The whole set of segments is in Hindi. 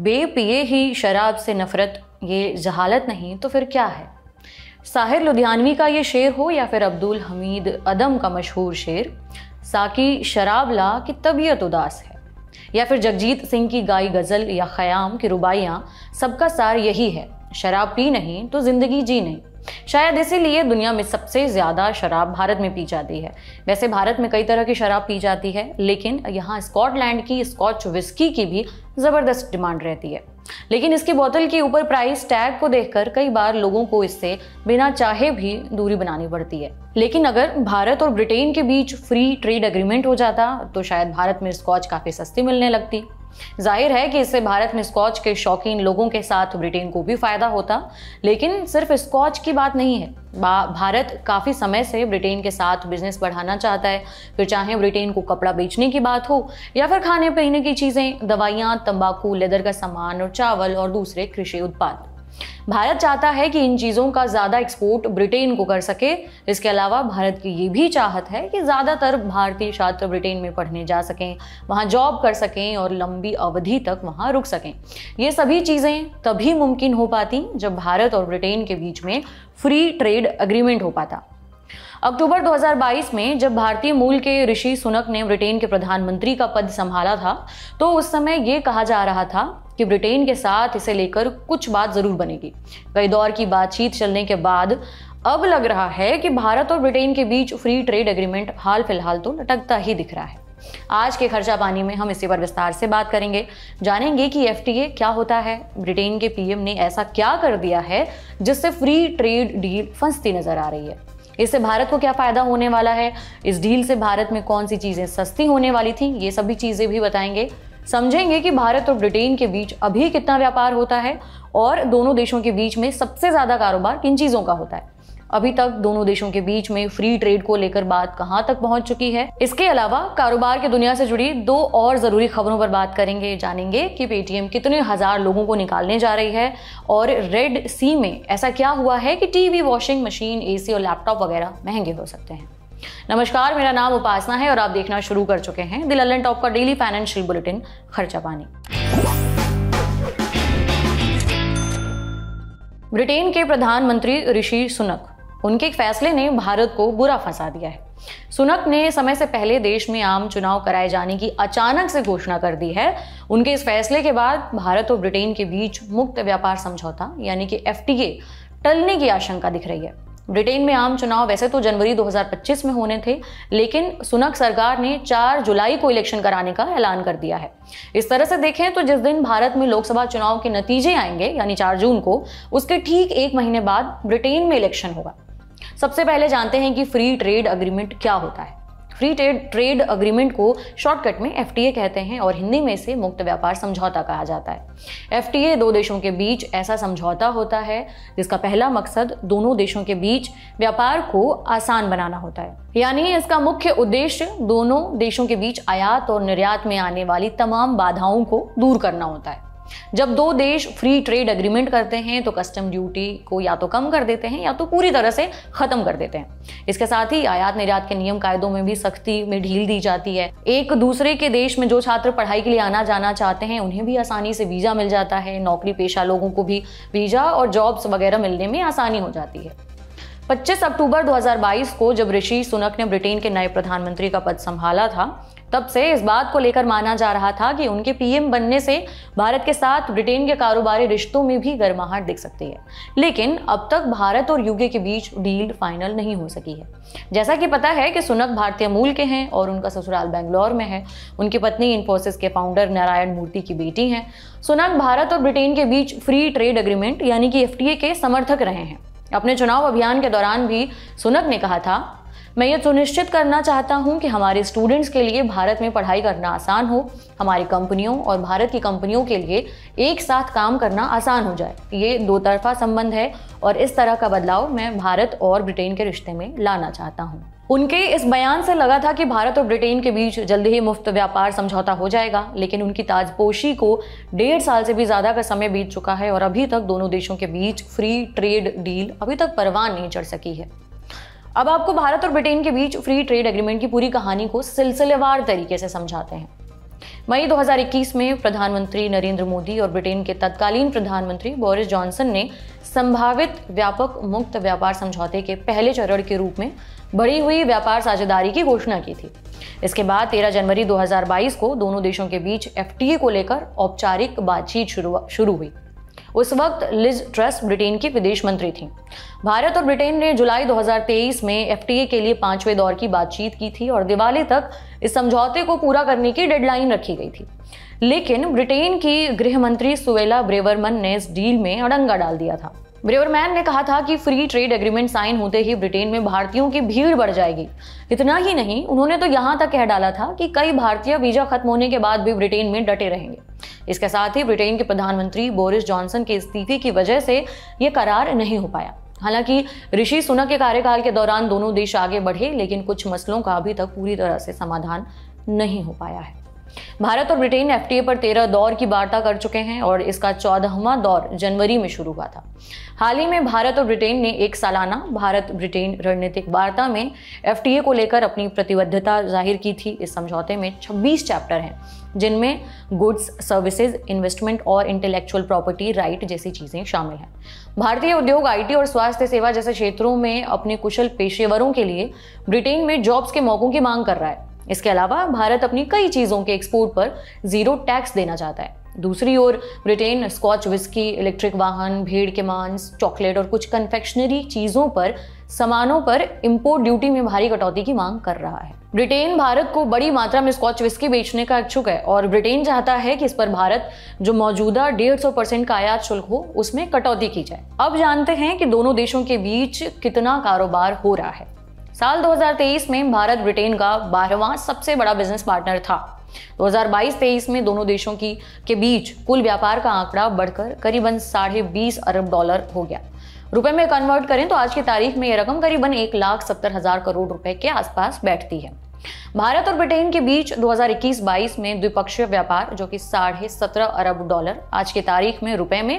बेपिए ही शराब से नफरत, ये जहालत नहीं तो फिर क्या है। साहिर लुधियानवी का ये शेर हो या फिर अब्दुल हमीद अदम का मशहूर शेर, साकी शराब ला कि तबीयत उदास है, या फिर जगजीत सिंह की गाई गज़ल या ख़याम की रुबाइयाँ, सबका सार यही है, शराब पी नहीं तो ज़िंदगी जी नहीं। शायद इसीलिए दुनिया में सबसे ज़्यादा शराब भारत में पी जाती है। वैसे भारत में कई तरह की शराब पी जाती है, लेकिन यहाँ स्कॉटलैंड की स्कॉच विस्की की भी ज़बरदस्त डिमांड रहती है। लेकिन इसकी बोतल के ऊपर प्राइस टैग को देखकर कई बार लोगों को इससे बिना चाहे भी दूरी बनानी पड़ती है। लेकिन अगर भारत और ब्रिटेन के बीच फ्री ट्रेड एग्रीमेंट हो जाता तो शायद भारत में स्कॉच काफ़ी सस्ती मिलने लगती। जाहिर है कि इससे भारत में स्कॉच के शौकीन लोगों के साथ ब्रिटेन को भी फायदा होता, लेकिन सिर्फ स्कॉच की बात नहीं है। भारत काफ़ी समय से ब्रिटेन के साथ बिजनेस बढ़ाना चाहता है, फिर चाहे ब्रिटेन को कपड़ा बेचने की बात हो या फिर खाने पीने की चीज़ें, दवाइयाँ, तंबाकू, लेदर का सामान और चावल और दूसरे कृषि उत्पाद। भारत चाहता है कि इन चीज़ों का ज़्यादा एक्सपोर्ट ब्रिटेन को कर सके। इसके अलावा भारत की ये भी चाहत है कि ज़्यादातर भारतीय छात्र ब्रिटेन में पढ़ने जा सकें, वहाँ जॉब कर सकें और लंबी अवधि तक वहाँ रुक सकें। ये सभी चीज़ें तभी मुमकिन हो पाती जब भारत और ब्रिटेन के बीच में फ्री ट्रेड एग्रीमेंट हो पाता। अक्टूबर 2022 में जब भारतीय मूल के ऋषि सुनक ने ब्रिटेन के प्रधानमंत्री का पद संभाला था, तो उस समय ये कहा जा रहा था कि ब्रिटेन के साथ इसे लेकर कुछ बात जरूर बनेगी। कई दौर की बातचीत चलने के बाद अब लग रहा है कि भारत और ब्रिटेन के बीच फ्री ट्रेड एग्रीमेंट हाल फिलहाल तो लटकता ही दिख रहा है। आज के खर्चा पानी में हम इसी पर विस्तार से बात करेंगे, जानेंगे कि एफटीए क्या होता है, ब्रिटेन के पीएम ने ऐसा क्या कर दिया है जिससे फ्री ट्रेड डील फंसती नजर आ रही है, इससे भारत को क्या फायदा होने वाला है, इस डील से भारत में कौन सी चीजें सस्ती होने वाली थी, ये सभी चीजें भी बताएंगे। समझेंगे कि भारत और ब्रिटेन के बीच अभी कितना व्यापार होता है और दोनों देशों के बीच में सबसे ज्यादा कारोबार किन चीजों का होता है। अभी तक दोनों देशों के बीच में फ्री ट्रेड को लेकर बात कहां तक पहुंच चुकी है। इसके अलावा कारोबार की दुनिया से जुड़ी दो और जरूरी खबरों पर बात करेंगे, जानेंगे कि पेटीएम कितने हजार लोगों को निकालने जा रही है और रेड सी में ऐसा क्या हुआ है कि टीवी, वॉशिंग मशीन, एसी और लैपटॉप वगैरह महंगे हो सकते हैं। नमस्कार, मेरा नाम उपासना है और आप देखना शुरू कर चुके हैं द लंदन टॉप का डेली फाइनेंशियल बुलेटिन खर्चा पानी। ब्रिटेन के प्रधानमंत्री ऋषि सुनक, उनके एक फैसले ने भारत को बुरा फंसा दिया है। सुनक ने समय से पहले देश में आम चुनाव कराए जाने की अचानक से घोषणा कर दी है। उनके इस फैसले के बाद भारत और ब्रिटेन के बीच मुक्त व्यापार समझौता यानी कि एफटीए टलने की आशंका दिख रही है। ब्रिटेन में आम चुनाव वैसे तो जनवरी 2025 में होने थे, लेकिन सुनक सरकार ने 4 जुलाई को इलेक्शन कराने का ऐलान कर दिया है। इस तरह से देखें तो जिस दिन भारत में लोकसभा चुनाव के नतीजे आएंगे यानी 4 जून को, उसके ठीक 1 महीने बाद ब्रिटेन में इलेक्शन होगा। सबसे पहले जानते हैं कि फ्री ट्रेड एग्रीमेंट क्या होता है। फ्री ट्रेड एग्रीमेंट को शॉर्टकट में एफटीए कहते हैं और हिंदी में इसे मुक्त व्यापार समझौता कहा जाता है। एफटीए दो देशों के बीच ऐसा समझौता होता है जिसका पहला मकसद दोनों देशों के बीच व्यापार को आसान बनाना होता है, यानी इसका मुख्य उद्देश्य दोनों देशों के बीच आयात और निर्यात में आने वाली तमाम बाधाओं को दूर करना होता है। जब दो देश फ्री ट्रेड एग्रीमेंट करते हैं तो कस्टम ड्यूटी को या तो कम कर देते हैं या तो पूरी तरह से खत्म कर देते हैं। इसके साथ ही आयात निर्यात के नियम कायदों में भी सख्ती में ढील दी जाती है। एक दूसरे के देश में जो छात्र पढ़ाई के लिए आना जाना चाहते हैं उन्हें भी आसानी से वीजा मिल जाता है। नौकरी पेशा लोगों को भी वीजा और जॉब्स वगैरह मिलने में आसानी हो जाती है। 25 अक्टूबर 2022 को जब ऋषि सुनक ने ब्रिटेन के नए प्रधानमंत्री का पद संभाला था, तब से इस बात को लेकर माना जा रहा था कि उनके पीएम बनने से भारत के साथ ब्रिटेन के कारोबारी रिश्तों में भी गर्माहट दिख सकती है। लेकिन अब तक भारत और यूके के बीच डील फाइनल नहीं हो सकी है। जैसा कि पता है कि सुनक भारतीय मूल के हैं और उनका ससुराल बेंगलोर में है। उनकी पत्नी इन्फोसिस के फाउंडर नारायण मूर्ति की बेटी हैं। सुनक भारत और ब्रिटेन के बीच फ्री ट्रेड एग्रीमेंट यानी कि एफटीए के समर्थक रहे हैं। अपने चुनाव अभियान के दौरान भी सुनक ने कहा था, मैं ये सुनिश्चित करना चाहता हूं कि हमारे स्टूडेंट्स के लिए भारत में पढ़ाई करना आसान हो, हमारी कंपनियों और भारत की कंपनियों के लिए एक साथ काम करना आसान हो जाए। ये दो तरफा संबंध है और इस तरह का बदलाव मैं भारत और ब्रिटेन के रिश्ते में लाना चाहता हूँ। उनके इस बयान से लगा था कि भारत और ब्रिटेन के बीच जल्द ही मुफ्त व्यापार समझौता हो जाएगा, लेकिन उनकी ताजपोशी को 1.5 साल से भी ज्यादा का समय बीत चुका है और अभी तक दोनों देशों के बीच फ्री ट्रेड डील अभी तक परवान नहीं चढ़ सकी है। अब आपको भारत और ब्रिटेन के बीच फ्री ट्रेड एग्रीमेंट की पूरी कहानी को सिलसिलेवार तरीके से समझाते हैं। मई 2021 में प्रधानमंत्री नरेंद्र मोदी और ब्रिटेन के तत्कालीन प्रधानमंत्री बोरिस जॉनसन ने संभावित व्यापक मुक्त व्यापार समझौते के पहले चरण के रूप में बढ़ी हुई व्यापार साझेदारी की घोषणा की थी। इसके बाद 13 जनवरी 2022 को दोनों देशों के बीच FTA को लेकर औपचारिक बातचीत शुरू हुई। उस वक्त लिज ट्रस ब्रिटेन की विदेश मंत्री थीं। भारत और ब्रिटेन ने जुलाई 2023 में FTA के लिए 5वें दौर की बातचीत की थी और दिवाली तक इस समझौते को पूरा करने की डेडलाइन रखी गई थी। लेकिन ब्रिटेन की गृह मंत्री सुएला ब्रेवरमैन ने इस डील में अड़ंगा डाल दिया था। ब्रेवरमैन ने कहा था कि फ्री ट्रेड एग्रीमेंट साइन होते ही ब्रिटेन में भारतीयों की भीड़ बढ़ जाएगी। इतना ही नहीं, उन्होंने तो यहाँ तक कह डाला था कि कई भारतीय वीजा खत्म होने के बाद भी ब्रिटेन में डटे रहेंगे। इसके साथ ही ब्रिटेन के प्रधानमंत्री बोरिस जॉनसन के इस्तीफे की वजह से ये करार नहीं हो पाया। हालांकि ऋषि सुनक के कार्यकाल के दौरान दोनों देश आगे बढ़े, लेकिन कुछ मसलों का अभी तक पूरी तरह से समाधान नहीं हो पाया है। भारत और ब्रिटेन FTA पर 13 दौर की वार्ता कर चुके हैं और इसका 14वां दौर जनवरी में शुरू हुआ था। हाल ही में भारत और ब्रिटेन ने एक सालाना भारत ब्रिटेन रणनीतिक वार्ता में FTA को लेकर अपनी प्रतिबद्धता जाहिर की थी। इस समझौते में 26 चैप्टर हैं, जिनमें गुड्स, सर्विसेज, इन्वेस्टमेंट और इंटेलेक्चुअल प्रॉपर्टी राइट जैसी चीजें शामिल हैं। भारतीय उद्योग, IT और स्वास्थ्य सेवा जैसे क्षेत्रों में अपने कुशल पेशेवरों के लिए ब्रिटेन में जॉब्स के मौकों की मांग कर रहा है। इसके अलावा भारत अपनी कई चीजों के एक्सपोर्ट पर 0 टैक्स देना चाहता है। दूसरी ओर ब्रिटेन स्कॉच विस्की, इलेक्ट्रिक वाहन, भेड़ के मांस, चॉकलेट और कुछ कन्फेक्शनरी चीजों पर सामानों पर इंपोर्ट ड्यूटी में भारी कटौती की मांग कर रहा है। ब्रिटेन भारत को बड़ी मात्रा में स्कॉच विस्की बेचने का इच्छुक है और ब्रिटेन चाहता है कि इस पर भारत जो मौजूदा 150% का आयात शुल्क हो उसमें कटौती की जाए। अब जानते हैं कि दोनों देशों के बीच कितना कारोबार हो रहा है। साल 2023 में भारत ब्रिटेन का 12वां सबसे बड़ा बिजनेस पार्टनर था। 2022-23 में दोनों देशों के बीच कुल व्यापार का आंकड़ा बढ़कर करीबन $20.5 अरब हो गया। रुपए में कन्वर्ट करें तो आज की तारीख में यह रकम करीबन 1,70,000 करोड़ रुपए के आसपास बैठती है। भारत और ब्रिटेन के बीच 2021-22 में द्विपक्षीय व्यापार जो कि $17.5 अरब आज की तारीख में रुपए में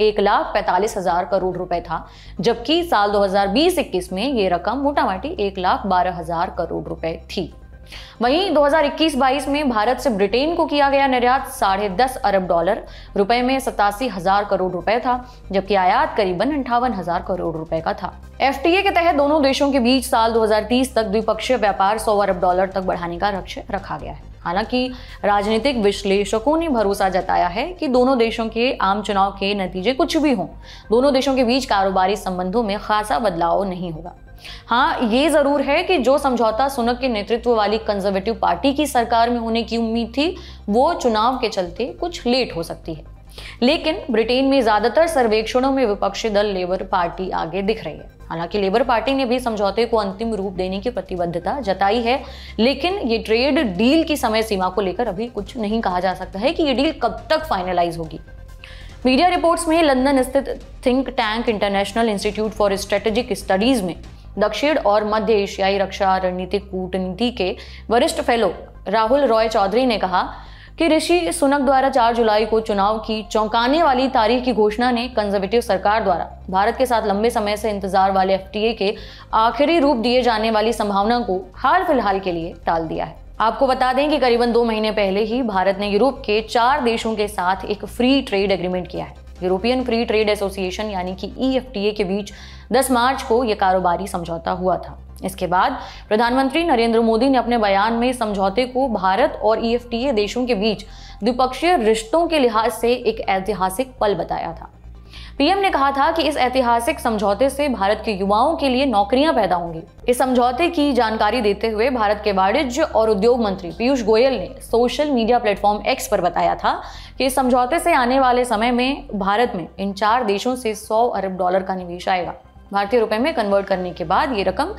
1,45,000 करोड़ रुपए था, जबकि साल 2020-21 में ये रकम मोटामोटी 1,12,000 करोड़ रुपए थी। वहीं 2021-22 में भारत से ब्रिटेन को किया गया निर्यात $10.5 अरब रुपए में 87,000 करोड़ रुपए था, जबकि आयात करीबन 58,000 करोड़ रुपए का था। FTA के तहत दोनों देशों के बीच साल 2030 तक द्विपक्षीय व्यापार $100 अरब तक बढ़ाने का लक्ष्य रखा गया है। हालांकि राजनीतिक विश्लेषकों ने भरोसा जताया है कि दोनों देशों के आम चुनाव के नतीजे कुछ भी हों, दोनों देशों के बीच कारोबारी संबंधों में खासा बदलाव नहीं होगा। हाँ, ये जरूर है कि जो समझौता सुनक के नेतृत्व वाली कंजर्वेटिव पार्टी की सरकार में होने की उम्मीद थी, वो चुनाव के चलते कुछ लेट हो सकती है। लेकिन ब्रिटेन में ज्यादातर सर्वेक्षणों में विपक्षी दल लेबर पार्टी आगे दिख रही है। हालांकि लेबर पार्टी ने भी समझौते को अंतिम रूप देने की प्रतिबद्धता जताई है, लेकिन ये ट्रेड डील की समय सीमा को लेकर अभी कुछ नहीं कहा जा सकता है कि ये डील कब तक फाइनलाइज होगी। मीडिया रिपोर्ट्स में लंदन स्थित think tank international institute for strategic studies में दक्षिण और मध्य एशियाई रक्षा रणनीतिक कूटनीति के वरिष्ठ फेलो राहुल रॉय चौधरी ने कहा कि ऋषि सुनक द्वारा 4 जुलाई को चुनाव की चौंकाने वाली तारीख की घोषणा ने कंजर्वेटिव सरकार द्वारा भारत के साथ लंबे समय से इंतजार वाले FTA के आखिरी रूप दिए जाने वाली संभावना को हाल फिलहाल के लिए टाल दिया है। आपको बता दें कि करीबन 2 महीने पहले ही भारत ने यूरोप के 4 देशों के साथ एक फ्री ट्रेड एग्रीमेंट किया है। यूरोपियन फ्री ट्रेड एसोसिएशन यानी कि EFTA के बीच 10 मार्च को यह कारोबारी समझौता हुआ था। इसके बाद प्रधानमंत्री नरेंद्र मोदी ने अपने बयान में समझौते को भारत और EFTA देशों के बीच द्विपक्षीय रिश्तों के लिहाज से एक ऐतिहासिक पल बताया था। पीएम ने कहा था कि इस ऐतिहासिक समझौते से भारत के युवाओं के लिए नौकरियां पैदा होंगी। इस समझौते की जानकारी देते हुए भारत के वाणिज्य और उद्योग मंत्री पीयूष गोयल ने सोशल मीडिया प्लेटफॉर्म X पर बताया था कि इस समझौते से आने वाले समय में भारत में इन 4 देशों से $100 अरब का निवेश आएगा। भारतीय रुपए में कन्वर्ट करने के बाद ये रकम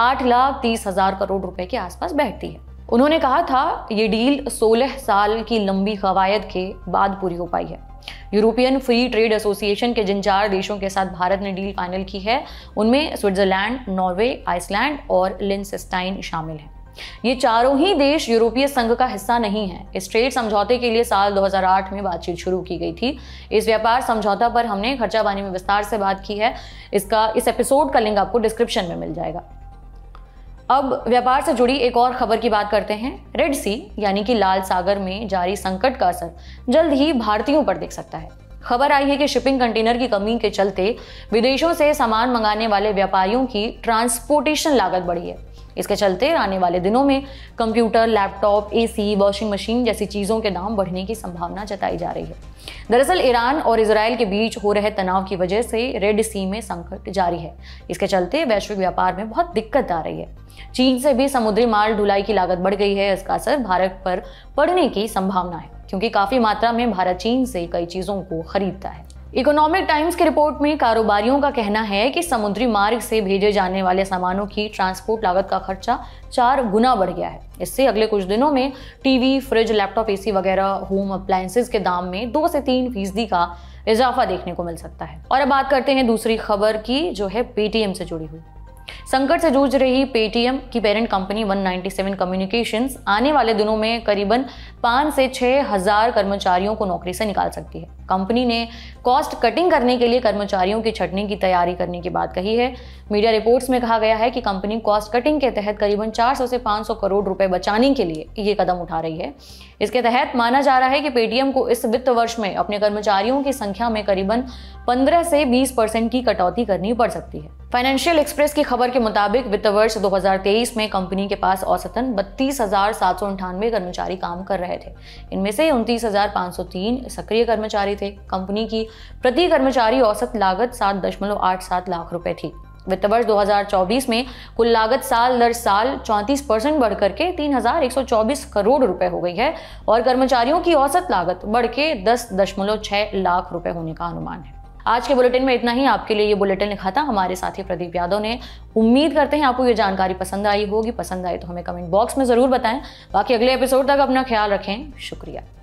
8,30,000 करोड़ रुपए के आसपास बैठती है। उन्होंने कहा था ये डील 16 साल की लंबी कवायद के बाद पूरी हो पाई है। यूरोपियन फ्री ट्रेड एसोसिएशन के जिन 4 देशों के साथ भारत ने डील फाइनल की है, उनमें स्विट्जरलैंड, नॉर्वे, आइसलैंड और लिंचस्टाइन शामिल हैं। ये चारों ही देश यूरोपीय संघ का हिस्सा नहीं है। इस ट्रेड समझौते के लिए साल 2008 में बातचीत शुरू की गई थी। इस व्यापार समझौता पर हमने खर्चा पानी में विस्तार से बात की है। इस एपिसोड का लिंक आपको डिस्क्रिप्शन में मिल जाएगा। अब व्यापार से जुड़ी एक और खबर की बात करते हैं। रेड सी यानी कि लाल सागर में जारी संकट का असर जल्द ही भारतीयों पर दिख सकता है। खबर आई है कि शिपिंग कंटेनर की कमी के चलते विदेशों से सामान मंगाने वाले व्यापारियों की ट्रांसपोर्टेशन लागत बढ़ी है। इसके चलते आने वाले दिनों में computer, laptop, AC, washing machine जैसी चीजों के दाम बढ़ने की संभावना जताई जा रही है। दरअसल ईरान और इजराइल के बीच हो रहे तनाव की वजह से रेड सी में संकट जारी है। इसके चलते वैश्विक व्यापार में बहुत दिक्कत आ रही है। चीन से भी समुद्री माल ढुलाई की लागत बढ़ गई है। इसका असर भारत पर पड़ने की संभावना है, क्योंकि काफी मात्रा में भारत चीन से कई चीजों को खरीदता है। इकोनॉमिक टाइम्स की रिपोर्ट में कारोबारियों का कहना है कि समुद्री मार्ग से भेजे जाने वाले सामानों की ट्रांसपोर्ट लागत का खर्चा 4 गुना बढ़ गया है। इससे अगले कुछ दिनों में टीवी, फ्रिज, लैपटॉप, एसी वगैरह होम अप्लायंसेज के दाम में 2 से 3% का इजाफा देखने को मिल सकता है। और अब बात करते हैं दूसरी खबर की, जो है पेटीएम से जुड़ी हुई। संकट से जूझ रही पेटीएम की पेरेंट कंपनी 197 कम्युनिकेशंस आने वाले दिनों में करीबन 5 से 6 हजार कर्मचारियों को नौकरी से निकाल सकती है। कंपनी ने कॉस्ट कटिंग करने के लिए कर्मचारियों की छंटनी की तैयारी करने की बात कही है। मीडिया रिपोर्ट्स में कहा गया है कि कंपनी कॉस्ट कटिंग के तहत करीबन 400 से 500 करोड़ रुपए बचाने के लिए ये कदम उठा रही है। इसके तहत माना जा रहा है कि पेटीएम को इस वित्त वर्ष में अपने कर्मचारियों की संख्या में करीबन 15 से 20% की कटौती करनी पड़ सकती है। फाइनेंशियल एक्सप्रेस की खबर के मुताबिक वित्त वर्ष 2023 में कंपनी के पास औसतन 32,798 कर्मचारी काम कर रहे थे। इनमें से 29,503 सक्रिय कर्मचारी थे। कंपनी की प्रति कर्मचारी औसत लागत 7.87 लाख रुपए थी। वित्त वर्ष 2024 में कुल लागत साल दर साल 34% बढ़कर के 3,124 करोड़ रुपए हो गई है और कर्मचारियों की औसत लागत बढ़ के 10.6 लाख रुपए होने का अनुमान है। आज के बुलेटिन में इतना ही। आपके लिए ये बुलेटिन लिखा था हमारे साथी प्रदीप यादव ने। उम्मीद करते हैं आपको ये जानकारी पसंद आई होगी। पसंद आई तो हमें कमेंट बॉक्स में जरूर बताएं। बाकी अगले एपिसोड तक अपना ख्याल रखें। शुक्रिया।